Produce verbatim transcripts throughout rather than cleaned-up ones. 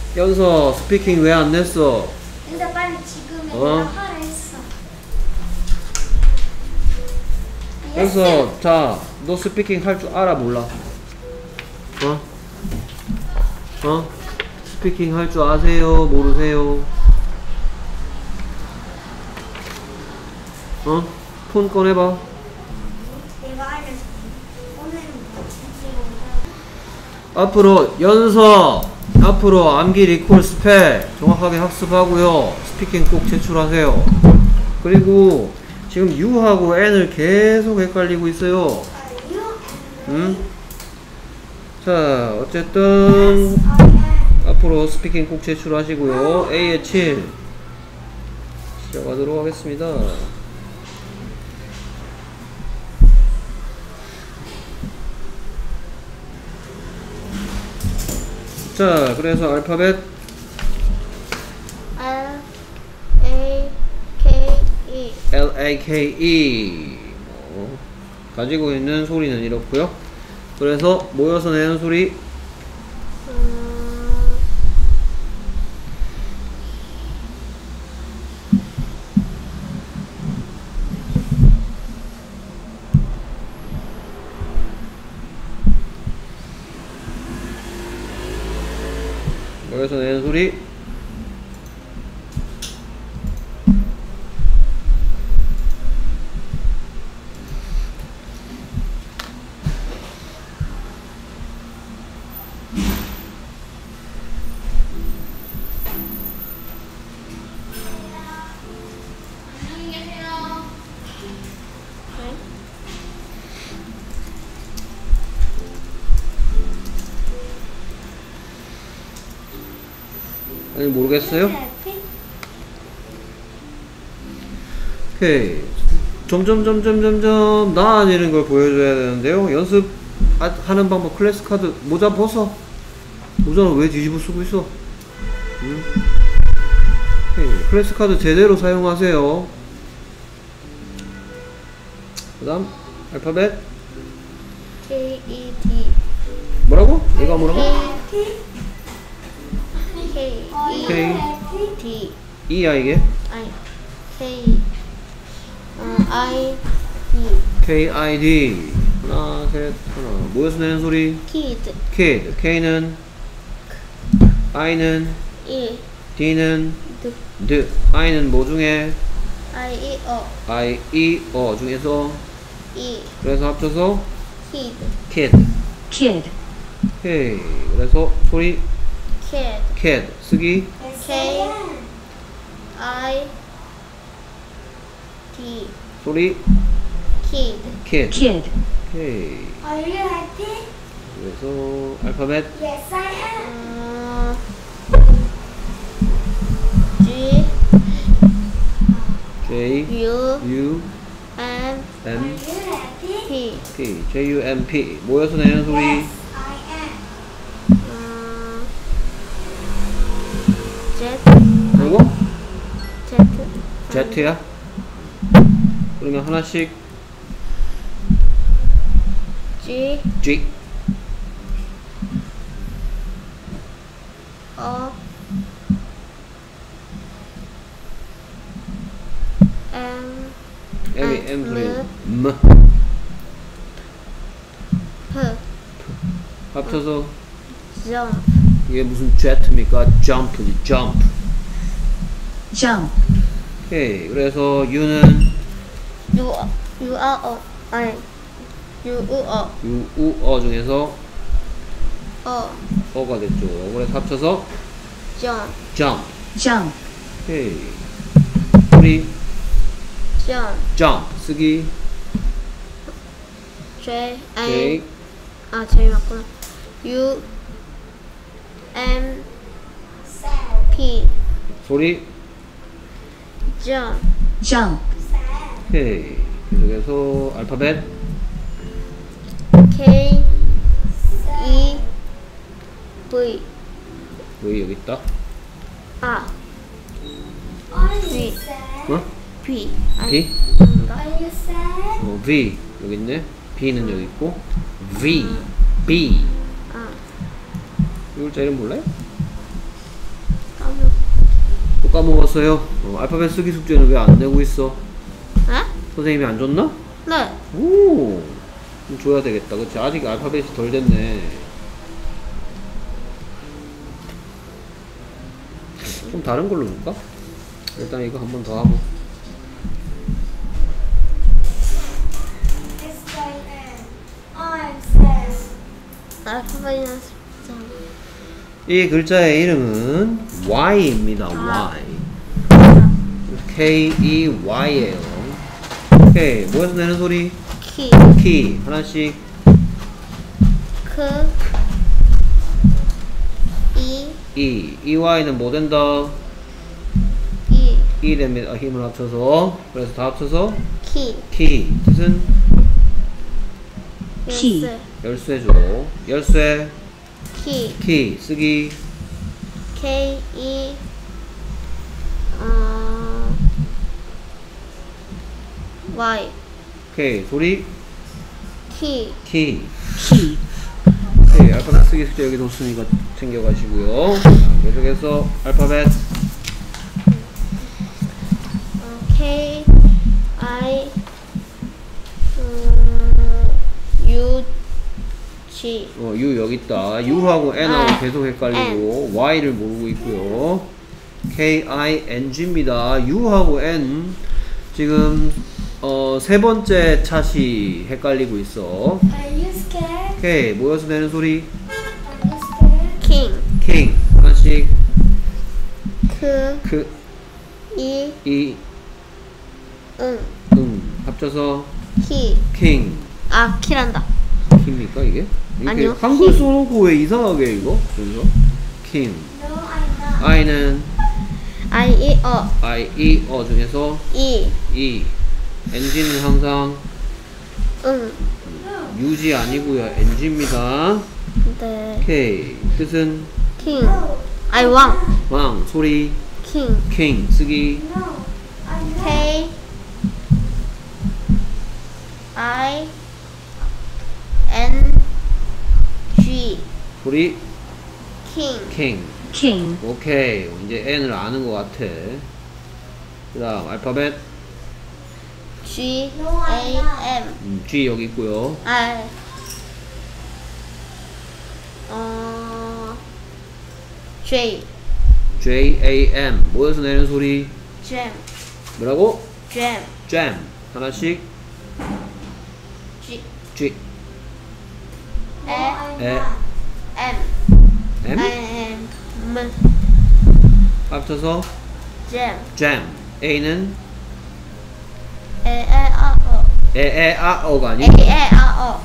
연서 스피킹 왜 안 냈어? 근데 빨리 지금 어? 내가 하라 했어. 연서, 자, 너 스피킹 할 줄 알아 몰라? 어? 어? 스피킹 할 줄 아세요? 모르세요? 어? 폰 꺼내봐. 내가 알려줄게. 오늘은 뭐지? 앞으로 연서, 앞으로 암기 리콜 스펠 정확하게 학습하고요. 스피킹 꼭 제출하세요. 그리고 지금 U하고 N을 계속 헷갈리고 있어요. 응? 자, 어쨌든 앞으로 스피킹 꼭 제출하시고요. A의 칠 시작하도록 하겠습니다. 자, 그래서 알파벳 L A K E L A K E 어, 가지고 있는 소리는 이렇고요. 그래서 모여서 내는 소리 음, 모여서 내는 소리 아니 모르겠어요? 오케이. 점점 점점 점점 나아지는 걸 보여줘야 되는데요. 연습 하는 방법 클래스 카드 모자 벗어. 모자는 왜 뒤집어 쓰고 있어? 응? 오케이. 클래스 카드 제대로 사용하세요. 그 다음 알파벳 K E T 뭐라고? 얘가 뭐라고? K K E T E야 이게? 아니 K 어, I D K I D 하나 셋 하나 모여서 내는 소리 Kid kid K는 I는 E D는 D D I는 뭐 중에? I E O I, E, 어 중에서 E 그래서 합쳐서 Kid kid kid, 오케이 그래서 소리 Kid kid 쓰기 K I D 소리 Kid kid kid, 오케이 Are you happy? 그래서 알파벳 Yes, I am. G J U U M M P P J U M P 모여서 내는 소리 I am. 어, Z 그리고 Z Z야 그러면 하나씩 G G O M M이 아, M 소리 M. M P 합쳐서 Jump 이게 무슨 Z입니까? Jump지 jump jump, 오케이 그래서 U는 U U R O 아니 U U O U, U, 어 중에서 O 어가 됐죠 그래서 합쳐서 Jump jump jump, 오케이 소리 Jump jump 쓰기 J J A 아 J 맞구나 U M P 소리 Jump jump, 오케이 계속해서 알파벳 K E V V 여기 있다 아 V 어? B 아니 B? 아닌가? 어, V 여기 있네 B는 여기 있고 V B 아 이 글자 이름 몰라요? 또 까먹었어요. 어, 알파벳 쓰기 숙제는 왜 안 내고 있어? 네? 선생님이 안 줬나? 네. 오, 좀 줘야 되겠다. 그치? 아직 알파벳이 덜 됐네. 좀 다른 걸로 줄까? 일단 이거 한 번 더 하고. 알파벳 연습장. 이 글자의 이름은 Y입니다. Y. K E Y예요. 오케이. 뭐에서 내는 소리? 키. 키. 하나씩. 크. 이. E. 이 Y는 뭐 된다? 이. E 됩니다. 힘을 합쳐서. 그래서 다 합쳐서 키. 키. 뜻은 키. 열쇠. 열쇠죠. 열쇠. 키. 키. 쓰기. K E 어 Y. 오케이. 소리. 키. 키. key, 오케이. 알파벳 쓰기 숙제 여기 뒀으니까 챙겨가시고요. 자, 계속해서 알파벳. 어, K I 음, U G. 어, U 여기 있다. U하고 N하고 아, 계속 헷갈리고 Y를 모르고 있고요. K I N G입니다. U하고 N 지금 어, 세 번째 차시 헷갈리고 있어. Are you scared? 오케이. 모여서 내는 소리. Are you scared? 킹. king. 하나씩. 크. 그, 이. 이, 응. 응. 합쳐서 키. king. 아, 키란다. 킹입니까 이게? 이렇게 아니요. 한글 king. 써놓고 왜 이상하게 이거? 그래서 king. No, I'm not. I는 I E 어. I, E, 어 중에서 이. E. 엔진은 항상 응. 유지 아니고요. 엔지입니다. 네. K. 뜻은 킹. 아이 왕. 왕. 소리. 킹. king. 쓰기. No, I'm not. K I N G. 소리. 킹. king. king, 오케이. 이제 N을 아는 것 같아. 그 다음 알파벳. G A M. 음, G 여기 있고요. 아. 어. J. J A M. 모여서 내는 소리. Jam. 뭐라고? Jam. jam. 하나씩. G. G. E I'm 에. not. M. M. M. M. 합쳐서 Jam. jam. A는 E E A O. 에, 에, 아, 어가 E 아니고 E A O.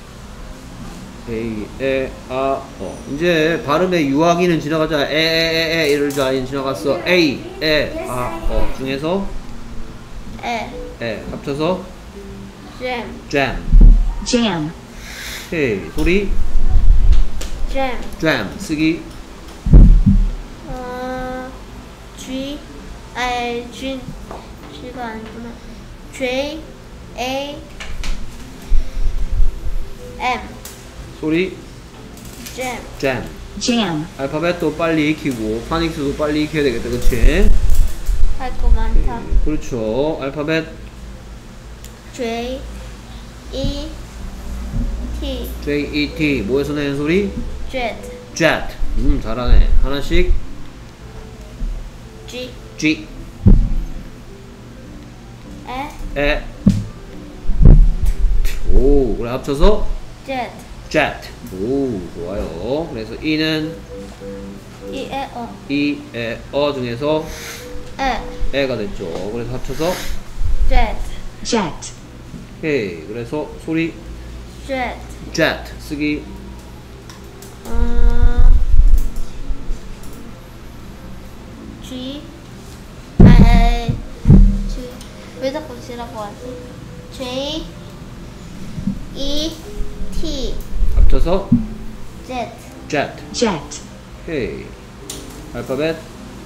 A, 에, 아, 어. 이제 발음의 유아기는 지나가자. 에, 에, 에, 에 이럴 자리는 지나갔어. A, 에, 아, 어 중에서 E. 에 합쳐서 Jam. jam. jam, 오케이. 소리 Jam. jam. 쓰기 어. G. I G. G가 아니구나. J A M. 소리 Jam. jam. jam, 알파벳도 빨리 익히고 파닉스도 빨리 익혀야 되겠다. 그치? 할 거 많다. 그렇죠. 알파벳 J E T. J, E, T. 뭐에서 내는 소리? Jet. jet. 음, 잘하네. 하나씩 G. G, E. 에, 오, 그래 합쳐서 Jet. jet. 오, 좋아요. 그래서 E는 E E O. E, 에, 어 중에서 E. 에가 됐죠. 그래서 합쳐서 Jet. jet, 오케이. 그래서 소리 Jet. jet. 쓰기 어. G. 아. G. 왜 자꾸 G라고 하지? J. E. T. 합쳐서 Jet. jet. jet, 오케이. 알파벳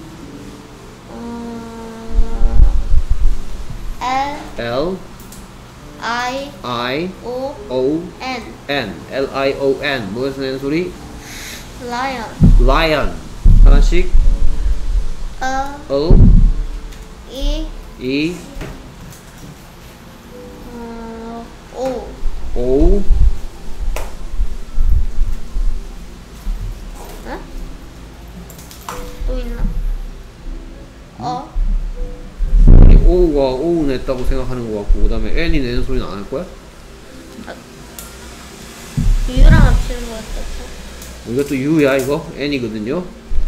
어. L. L, I. I, O. O, N. N. L, I, O, N. 뭐에서 내는 소리? Lion. lion. 하나씩 A. 어, 이, 이, 어, 오, 오, 응? 또 있나? 어, 아니, 오가 오우 냈다고 생각하는 것 같고, 그 다음에 n이 내는 소리는 안 할 거야? 유랑 합치는 거였었어. 이것도 u야, 이거? n이거든요?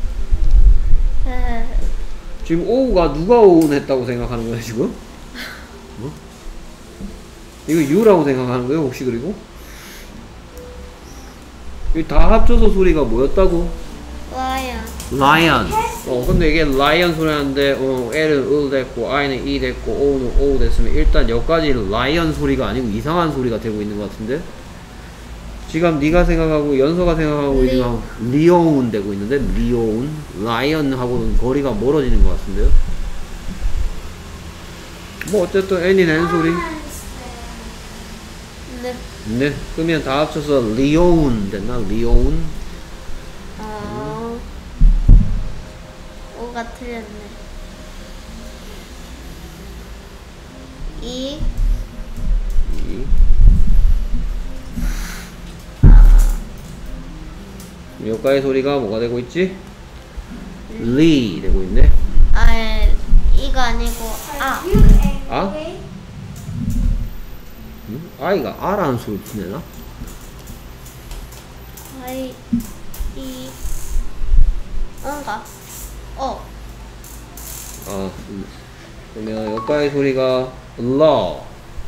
헤헤헤. 지금 오우가 누가 오우 냈다고 생각하는 거야, 지금? 어? 이거 u라고 생각하는 거예요, 혹시 그리고? 이거 다 합쳐서 소리가 뭐였다고? 라이언. lion. 어, 근데 이게 lion 소리하는데, 어, L은 을 됐고, I는 이 됐고, O는 오 됐으면 일단 여기까지 lion 소리가 아니고 이상한 소리가 되고 있는 것 같은데? 지금 네가 생각하고 연서가 생각하고 리- 지금 리오운 되고 있는데 리오운 라이언하고는 거리가 멀어지는 것 같은데요. 뭐 어쨌든 N이 내는 소리. 네. 네. 그러면 다 합쳐서 리오운 됐나? 리오운. 어, 오가 틀렸네. 이, 이. 여기까지 소리가 뭐가 되고 있지? 리 되고 있네. 아, 이가 아니고 아. You angry? 아? 응? 아이가 아라는 소리 내나? 아이, 이, 뭔가 어. 아, 음. 그러면 여기까지 소리가 law.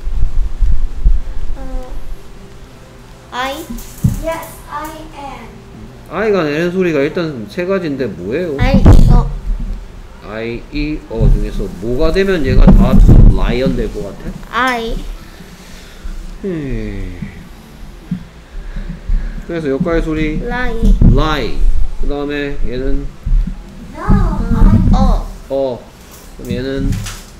어, I, Yes, I am. 아이가 내는 소리가 일단 세 가지인데 뭐예요? I, 어, I, E, 어 중에서 뭐가 되면 얘가 다 합쳐서 lion 될 것 같아? I, 음. 그래서 여기까지 소리 lie, lie. 그 다음에 얘는 No, 음, 어, 어. 그럼 얘는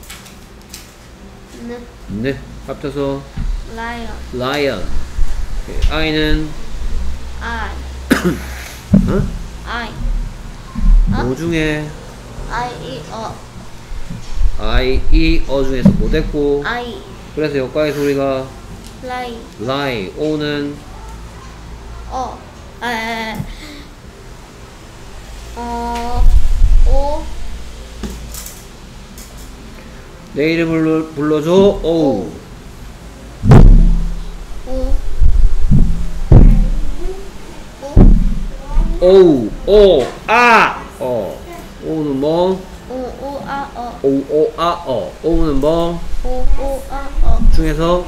네, 네. 합쳐서 lion, lion. 오케이. I는 I, 어? I, 뭐 중에 I, E, 어, I, E, 어 중에서 뭐 됐고 I, 그래서 여기까지 소리가 lie, lie. O는 어, 에, 어, 오, 내 이름 불러, 불러줘. 오. 오, 오, 오. 오. 아. 어. 오는 뭐? 오, 오, 아, 어, 오. 오. 아. 어. 오는 뭐? 오, 오, 아, 어, 중에서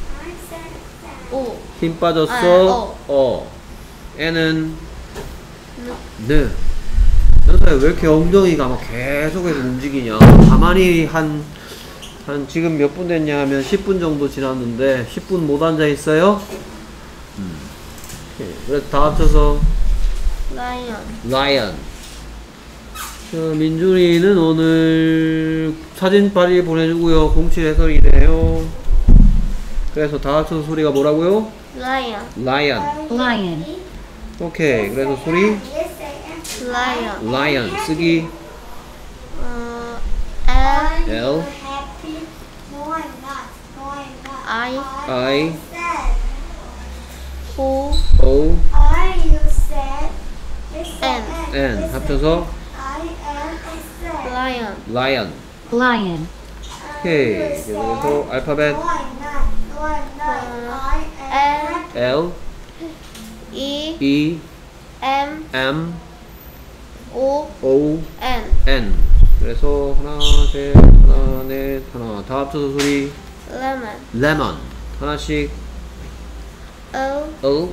오, 힘 빠졌어. 아, 어. 어. 애는 네. 네. 연서야 왜 이렇게 엉덩이가 막 계속해서 움직이냐? 가만히 한, 한 지금 몇 분 됐냐 하면 십 분 정도 지났는데 십 분 못 앉아 있어요? 음. 오케이. 그래서 다 합쳐서 lion, lion. 자, 민준이는 오늘 사진 빨리 보내주고요. 공칠 해설이래요. 그래서 다 합쳐서 소리가 뭐라고요? lion, lion. Lion. 오케이. 그래서 소리 Yes, I am. lion, lion 쓰기 어, Are L, L. you happy? No, I'm not. No, I'm not. I, I, sad. O, O, Are you sad? Yes, I N. am. N Yes, 합쳐서 I am sad. lion, lion. Lion. 오케이. 그래서 알파벳 No, I'm not. No, I'm not. I am happy. L, E, E, M, M, O, O, N, N. 그래서 하나, 셋, 하나, 넷, 하나. 다 합쳐서 소리 lemon, lemon. 하나씩 O, L,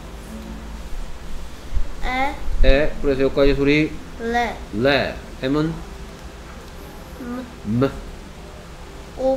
E, 에. 그래서 여기까지 소리 le, 레. M은 M, M, O,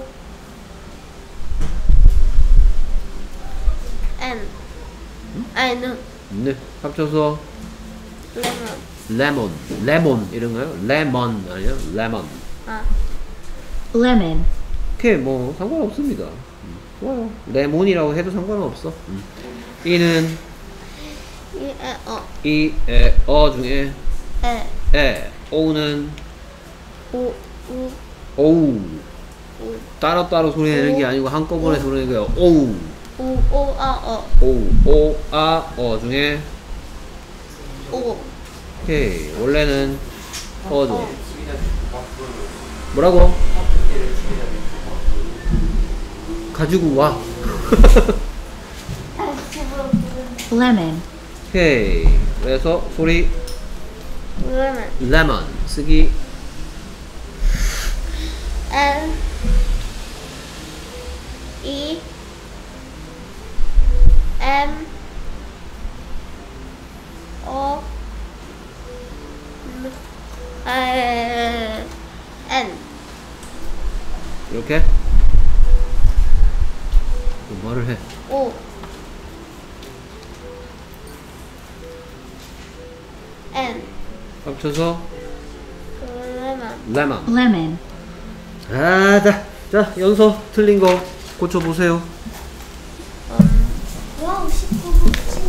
N, N, 네. 합쳐서 lemon, 레몬. 레몬 이런가요? 레몬 아니야? 레몬. 아, Lemon. 오케이, 뭐 상관없습니다. 음, 좋아요. 레몬이라고 해도 상관은 없어. 음. 이는 E, E, 어, 이, 에, 어 중에 E, 에. 오는 우, 우, 오우. 우, 따로따로 소리 내는 게 아니고 한꺼번에 소리 내는 거예요. 오우. 우, 오, 아, 어. 오우. 오, 아, 어 중에. 오. 오케이. 원래는 어죠. 뭐라고? 가지고 와. lemon, 오케이. 그래서 소리 레몬. 레몬 쓰기. L E M O N N. 이렇게 말을 해. O N. 합쳐서 레몬. 레몬. lemon, 아, 자, 자, 연서 틀린 거 고쳐 보세요. 와우, 십구 분.